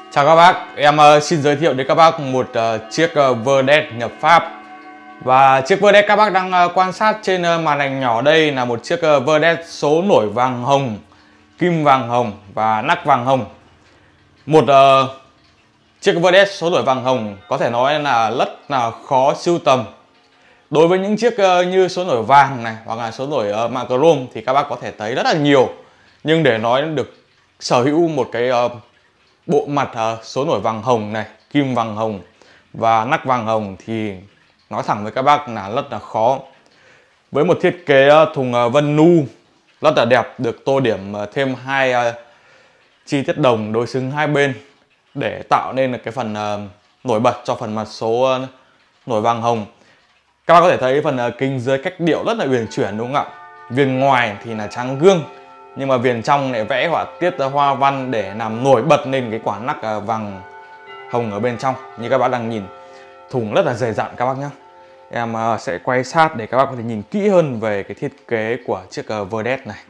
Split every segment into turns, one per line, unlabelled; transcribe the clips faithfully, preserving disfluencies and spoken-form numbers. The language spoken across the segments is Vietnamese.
Chào các bác, em uh, xin giới thiệu đến các bác một uh, chiếc uh, Verdet nhập Pháp. Và chiếc Verdet các bác đang uh, quan sát trên uh, màn ảnh nhỏ đây là một chiếc uh, Verdet số nổi vàng hồng, kim vàng hồng và nắc vàng hồng. Một uh, chiếc Verdet số nổi vàng hồng có thể nói là rất là khó sưu tầm. Đối với những chiếc uh, như số nổi vàng này hoặc là số nổi uh, mạ chrome thì các bác có thể thấy rất là nhiều. Nhưng để nói được sở hữu một cái uh, bộ mặt uh, số nổi vàng hồng này, kim vàng hồng và nắc vàng hồng thì nói thẳng với các bác là rất là khó. Với một thiết kế uh, thùng uh, vân nu rất là đẹp, được tô điểm uh, thêm hai uh, chi tiết đồng đối xứng hai bên để tạo nên cái phần uh, nổi bật cho phần mặt số uh, nổi vàng hồng. Các bác có thể thấy phần uh, kính dưới cách điệu rất là uyển chuyển, đúng không ạ? Viền ngoài thì là trắng gương, nhưng mà viền trong lại vẽ họa tiết hoa văn để làm nổi bật lên cái quả nắc vàng hồng ở bên trong. Như các bác đang nhìn, thùng rất là dày dặn các bác nhé. Em sẽ quay sát để các bác có thể nhìn kỹ hơn về cái thiết kế của chiếc Verdet này.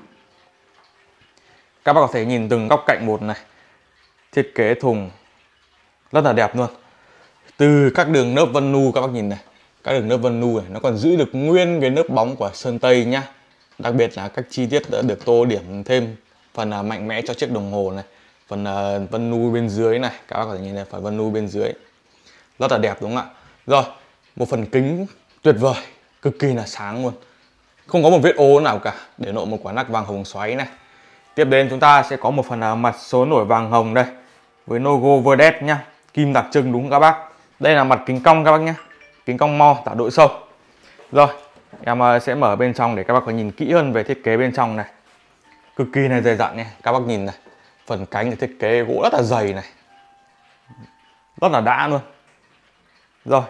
Các bác có thể nhìn từng góc cạnh một này. Thiết kế thùng rất là đẹp luôn. Từ các đường nớp vân nu các bác nhìn này, các đường nớp vân nu này nó còn giữ được nguyên cái nớp bóng của sơn tây nhá. Đặc biệt là các chi tiết đã được tô điểm thêm phần uh, mạnh mẽ cho chiếc đồng hồ này, phần uh, vân nu bên dưới này, các bác có thể nhìn thấy phần vân nu bên dưới rất là đẹp, đúng không ạ? Rồi, một phần kính tuyệt vời, cực kỳ là sáng luôn, không có một vết ố nào cả, để lộ một quả nắc vàng hồng xoáy này. Tiếp đến chúng ta sẽ có một phần uh, mặt số nổi vàng hồng đây với logo Verdet nhá, kim đặc trưng, đúng không các bác? Đây là mặt kính cong các bác nhé, kính cong mo tạo độ sâu. Rồi, em sẽ mở bên trong để các bác có nhìn kỹ hơn về thiết kế bên trong này. Cực kỳ này dày dặn nha, các bác nhìn này. Phần cánh thì thiết kế gỗ rất là dày này, rất là đã luôn. Rồi,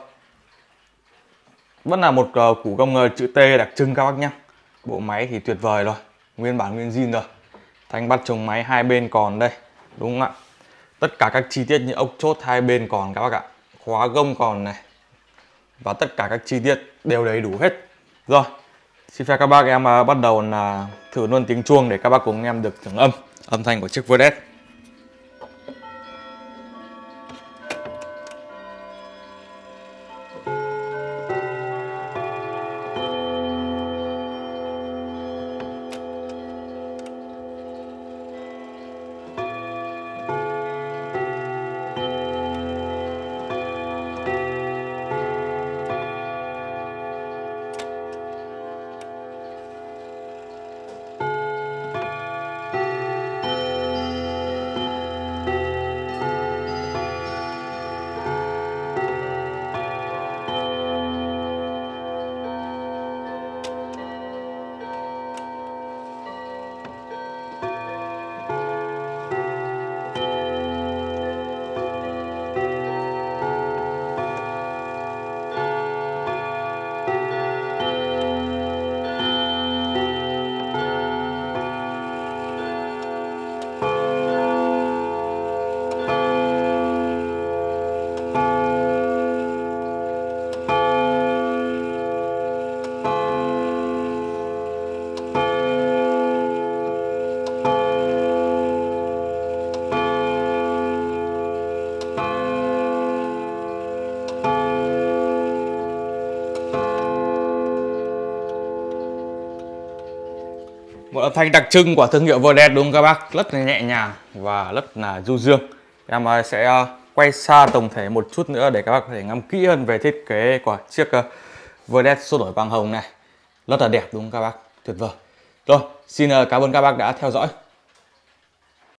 vẫn là một uh, củ gông uh, chữ T đặc trưng các bác nhé. Bộ máy thì tuyệt vời rồi, nguyên bản nguyên zin rồi. Thanh bắt chống máy hai bên còn đây, đúng không ạ? Tất cả các chi tiết như ốc chốt hai bên còn các bác ạ. Khóa gông còn này. Và tất cả các chi tiết đều đầy đủ hết. Rồi, xin phép các bác em uh, bắt đầu là thử luôn tiếng chuông để các bác cùng em được thưởng âm âm thanh của chiếc Verdet. Một âm thanh đặc trưng của thương hiệu Verdet, đúng không các bác? Rất là nhẹ nhàng và rất là du dương. Em sẽ quay xa tổng thể một chút nữa để các bác có thể ngắm kỹ hơn về thiết kế của chiếc Verdet số nổi vàng hồng này. Rất là đẹp, đúng không các bác? Tuyệt vời. Rồi, xin cảm ơn các bác đã theo dõi.